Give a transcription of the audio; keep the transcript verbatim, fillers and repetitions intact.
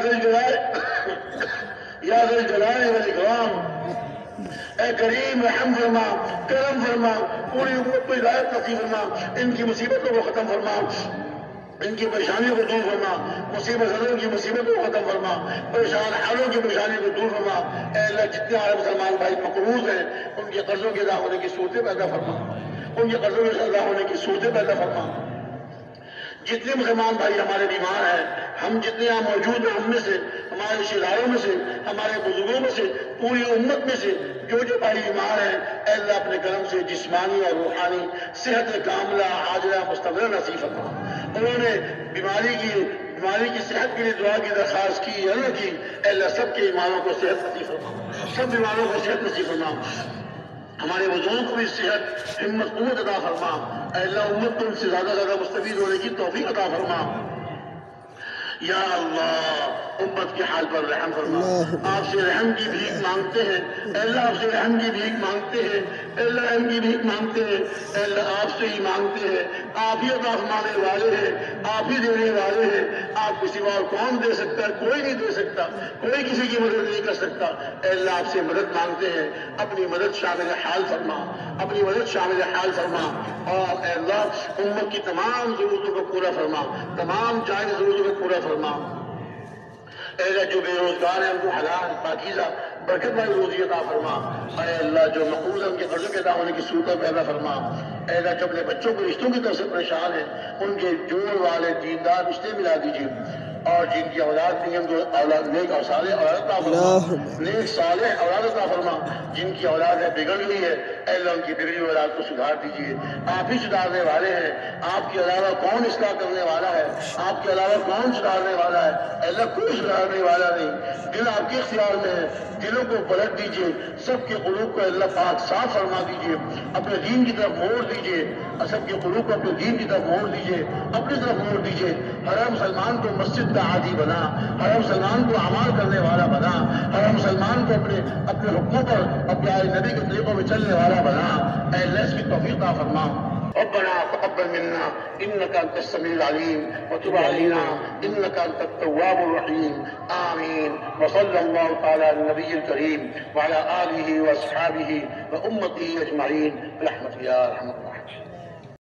ذل جلال یا ذل جلال والاکرام، اے کریم رحم فرما، کرم فرما، پوری امت کو ہدایت نصیب فرما، ان کی مصیبتوں کو ختم فرما، ان کی پریشانیوں کو دور فرما، مصیبت زدوں کی مصیبتوں کو ختم فرما، پریشان حالوں کی پریشانی کو دور فرما۔ اے اللہ جتنے ہمارے مسلمان بھائی مقروض ہیں ان کے قرضوں کے ادا ہونے کی صورتیں پیدا فرما، ان کے قرضوں کے ادا ہونے کی صورتیں پیدا فرما۔ جتنے مسلمان بھائی ہمارے بیمار ہیں، ہم جتنے یہاں موجود ہیں، ہم میں سے، ہمارے رشتہ داروں میں سے، ہمارے بزرگوں میں سے، پوری امت میں سے جو جو بھائی بیمار ہیں، اے اللہ اپنے کرم سے جسمانی اور روحانی صحت کاملہ عاجلہ مستمرہ نصیب فرما۔ انہوں نے بیماری کی بیماری کی صحت کے لیے دعا کی درخواست کی یا نہ کی، اے اللہ سب کے ایمانوں کو صحت نصیب فرما، سب بیماروں کو صحت نصیب فرما۔ ہمارے بزرگوں کو بھی صحت، ہمت، قوت عطا فرما۔ اے اللہ امت کو ان سے زیادہ زیادہ مستفید ہونے کی توفیق عطا فرما۔ یا اللہ امت کے حال پر رحم فرما، آپ سے رحم کی بھیک مانگتے ہیں، اے اللہ آپ سے رحم کی بھیک مانگتے ہیں، اے اللہ رحم کی بھیک مانگتے ہیں، اے اللہ آپ سے ہی مانگتے ہیں، آپ ہی عطا فرمانے والے ہیں، آپ ہی دینے والے ہیں، آپ کے سوا اور کون دے سکتا ہے؟ کوئی نہیں دے سکتا، کوئی کسی کی مدد نہیں کر سکتا۔ اے اللہ آپ سے مدد مانگتے ہیں، اپنی مدد شامل حال فرما، اپنی مدد شامل حال فرما، اور اے اللہ امت کی تمام ضرورتوں کو پورا فرما، تمام جائز ضرورتوں کو پورا فرما۔ اے اللہ جو بے روزگار ہیں ان کو حلال پاکیزہ برکت والی روزی عطا فرما۔ اے اللہ جو مقروض ہیں ان کے قرضوں کے ادا ہونے کی صورتیں پیدا فرما۔ اے اللہ جو اپنے بچوں کو رشتوں کی طرف سے پریشان ہیں ان کے جوڑ والے دیندار رشتے ملا دیجیے، اور جن کی اولاد نہیں ان کو اولاد نیک اور صالح اولاد عطا فرما، نیک صالح اولاد عطا فرما۔ جن کی اولاد ہے بگڑ گئی ہے، اے اللہ ان کی بگڑی ہوئی اولاد کو سدھار دیجیے، آپ ہی سدھارنے والے ہیں، آپ کے علاوہ کون اصلاح کرنے والا ہے، آپ کے علاوہ کون سدھارنے والا ہے؟ اے اللہ کوئی سدھارنے والا نہیں، دل آپ کے اختیار میں ہے، دلوں کو پلٹ دیجیے، سب کے قلوب کو اللہ پاک صاف فرما دیجیے، اپنے دین کی طرف موڑ دیجیے، سب کے قلوب کو اپنے دین کی طرف موڑ دیجیے، اپنی طرف موڑ دیجیے۔ ہر مسلمان کو مسجد کا عادی بنا، ہر مسلمان کو اعمال کرنے والا بنا، ہر مسلمان کو اپنے اپنے حکموں پر اپنے نبی کے طریقوں میں چلنے والا بنا۔ اے اللہ اس کی توفیق عطا فرما۔ ربنا تقبل منا انك انت السميع العليم وتب علينا انك انت التواب الرحيم آمين وصلى الله تعالى على النبي الكريم وعلى آله واصحابه وامته اجمعين برحمتك يا ارحم الراحمين۔